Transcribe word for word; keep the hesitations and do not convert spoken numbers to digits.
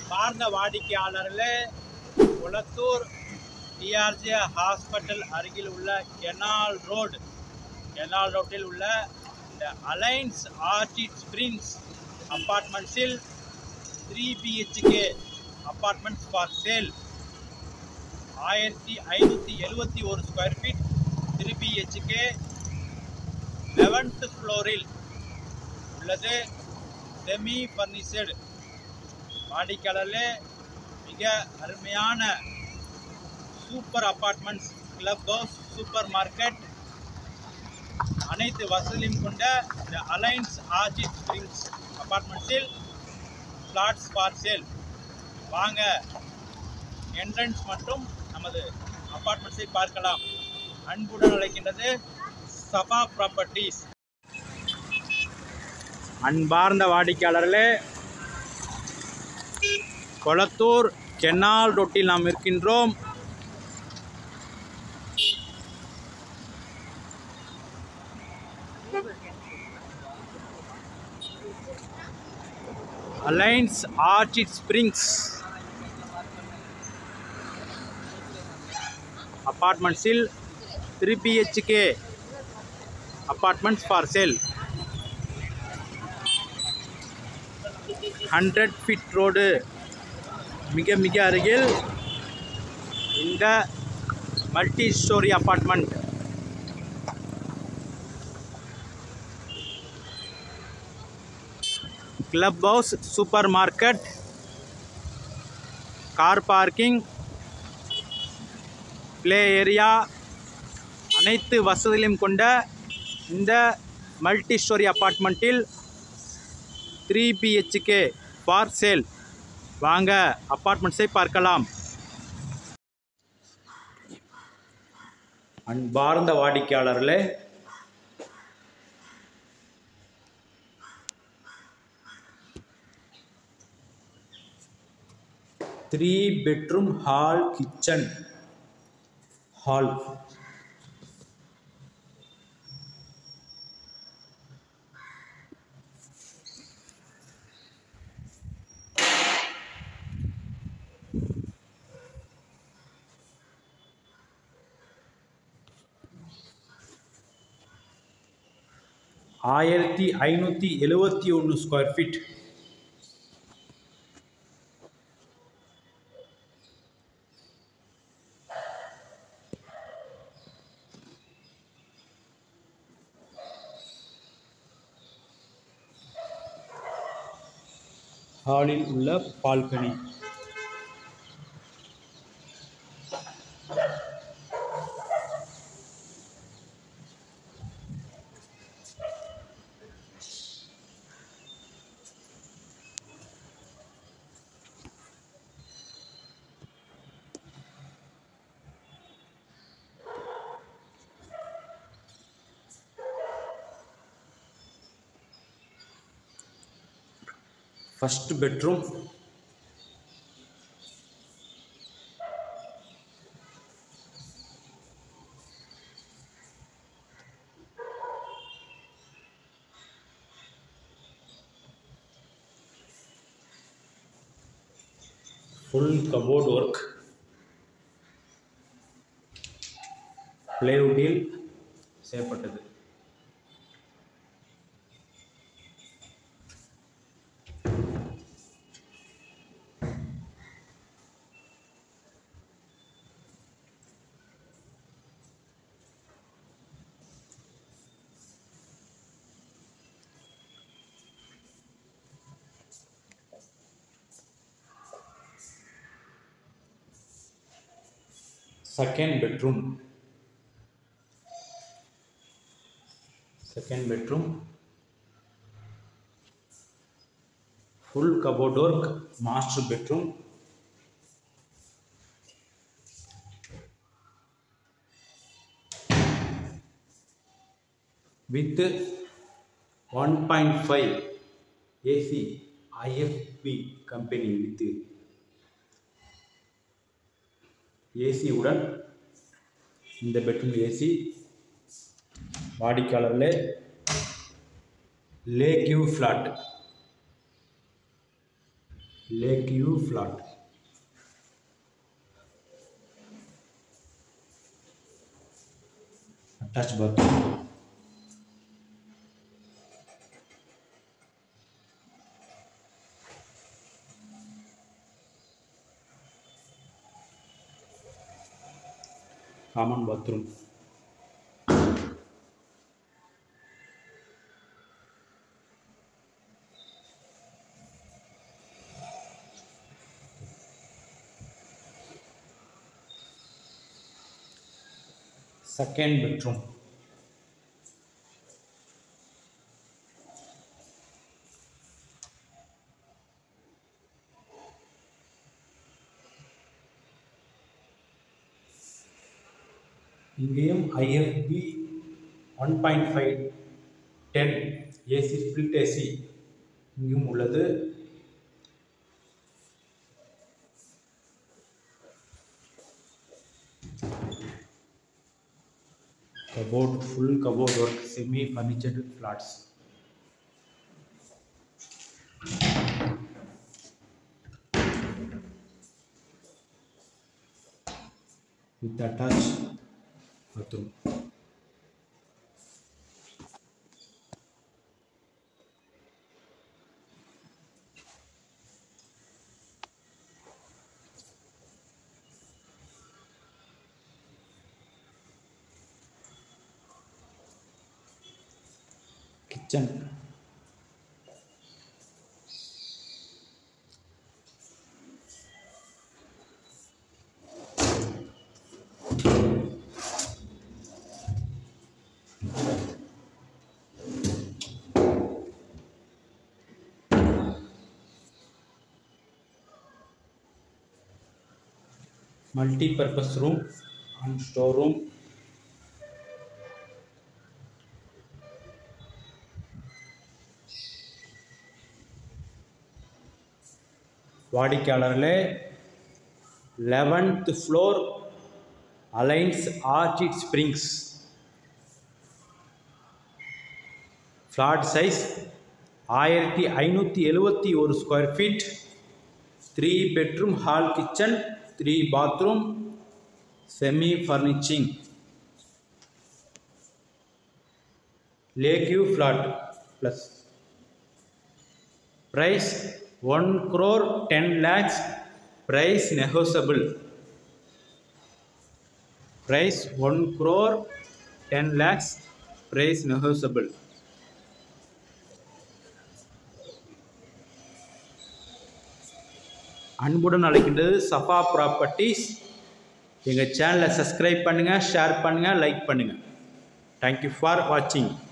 அன்பார்ந்த வாடிக்கையாளர்களே, Kolathur DRJ hospital அருகில் உள்ள கெனால் ரோடு கெனால் ரோட்டில் உள்ள இந்த அலைன்ஸ் ஆர்ச்சிட் ஸ்பிரிங்ஸ் அப்பார்ட்மெண்ட்ஸில் three BHK apartments for sale ஆயிரத்தி ஐநூற்றி எழுபத்தி ஒரு square feet three BHK eleventh ஃப்ளோரில் உள்ளது. Semi furnished. வாடிக்கையாளர்களே, மிக அருமையான super apartments, club house, super market, அனைத்து வசதியும் கொண்ட இந்த அலைன்ஸ் ஆர்ச்சிட் ஸ்பிரிங்ஸ் அப்பார்ட்மெண்ட்ஸில் ஃப்ளாட்ஸ் ஃபார் சேல். வாங்க, என்ட்ரன்ஸ் மற்றும் நமது அப்பார்ட்மெண்ட்ஸை பார்க்கலாம். அன்புடன் அழைக்கின்றது சபா ப்ராப்பர்ட்டிஸ். அன்பார்ந்த வாடிக்கையாளர்களே, கொளத்தூர் கெனால் ரோட்டில் நாம் இருக்கின்றோம். அலைன்ஸ் ஆர்ச்சிட் ஸ்பிரிங்ஸ் அப்பார்ட்மெண்ட்ஸில் three BHK apartments for sale. Hundred feet road மிக மிக அருகில் இந்த multi storey apartment. Club house, super market, car parking, play area, அனைத்து வசதிகளையும் கொண்ட இந்த மல்டி ஸ்டோரி அப்பார்ட்மெண்ட்டில் த்ரீ பிஹெச்கே ஃபார் சேல். வாங்க, அப்பார்ட்மெண்ட்ஸை பார்க்கலாம். அன்பார்ந்த வாடிக்கையாளர்களே, three bedroom hall, kitchen hall, ஆயிரத்தி ஐநூற்றி எழுபத்தி ஒன்று ஸ்கொயர் ஃபீட். ஹாலில் உள்ள balcony, first bedroom, full cupboard work, பிளைவுட்டில் செய்யப்பட்டது. Second bedroom. Second bedroom. Full cupboard work. Master bedroom. With one point five A C I F B company with AC உடன் இந்த பெட்ரூம் ஏசி. வாடிக்கையாளர்களே, lake view flat. Lakeview flat. Attached bathroom. Common bathroom. Second bedroom. இங்கேயும் I F B one point five ten A C split A C இங்கேயும் உள்ளது. Cupboard, full cupboard work, semi furnished flats. With attached bathroom. Kitchen. Multi-purpose room and storeroom. வாடிக்கையாளர்களே, eleventh floor Alliance Orchid Springs. Flat size ஆயிரத்தி ஐநூற்றி எழுபத்தி ஒரு square feet. Three bedroom hall kitchen, three bathroom, semi furnishing. Lakeview flat plus. Price one crore ten lakhs. Price negotiable. Price one crore ten lakhs. Price negotiable. அன்புடன் அழைக்கின்றது Safa properties. எங்கள் சேனலை subscribe பண்ணுங்கள், share பண்ணுங்கள், like பண்ணுங்கள். Thank you for வாட்சிங்.